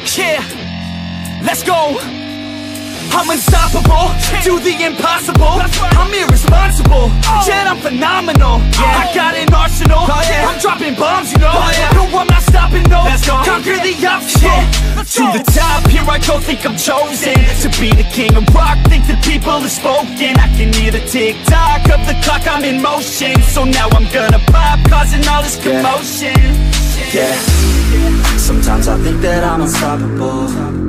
Yeah, let's go. I'm unstoppable, do the impossible. I'm irresponsible, yet I'm phenomenal. I got an arsenal, I'm dropping bombs, you know. No, I'm not stopping, no. Conquer the obstacle. To the top, here I go, think I'm chosen to be the king of rock, think the people have spoken. I can hear the tick-tock of the clock, I'm in motion. So now I'm gonna pop, causing all this commotion. Yeah, sometimes I think that I'm unstoppable.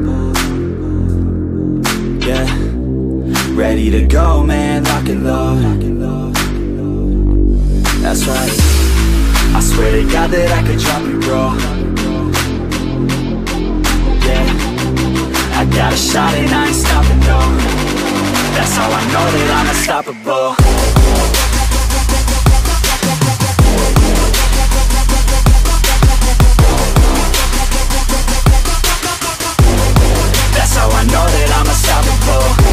Yeah, ready to go, man, lock and load. That's right, I swear to God that I could drop you, bro. Yeah, I got a shot and I ain't stopping, no. That's how I know that I'm unstoppable. That's how I know that I'm unstoppable.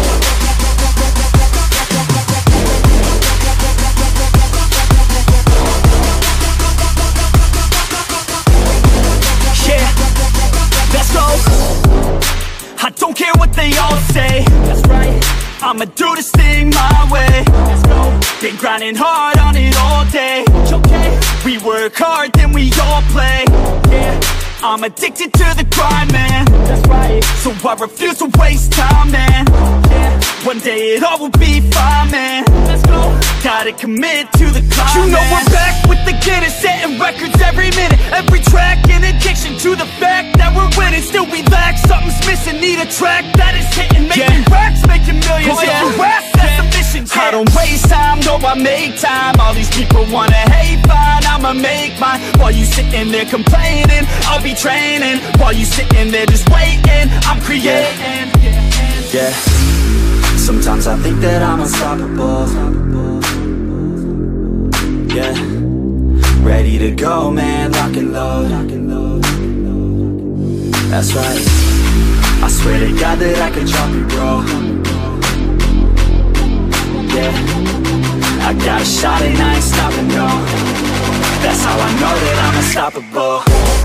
Yeah, let's go. I don't care what they all say. That's right, I'ma do this thing my way. Let's go. Been grinding hard on it all day. Okay, we work hard, then we all play. Yeah, I'm addicted to the grind, man. That's right, so I refuse to waste time, man. Yeah, one day it all will be fine, man. Let's go. Gotta commit to the climb, you know, man. We're back with the Guinness, setting records every minute, every track, an addiction to the fact that we're winning. Still we lack, something's missing, need a track that is hitting, making racks, making millions. That's the mission. I don't waste time, no, I make time. All these people wanna hate, fine, I'ma make mine. While you sitting there complaining, I'll be training. While you sitting there just waiting, I'm creating. Yeah, sometimes I think that I'm unstoppable. Yeah, ready to go, man, lock and load. That's right, I swear to God that I could drop you, bro. Yeah, I got a shot and I ain't stopping, no. That's how I know that I'm unstoppable.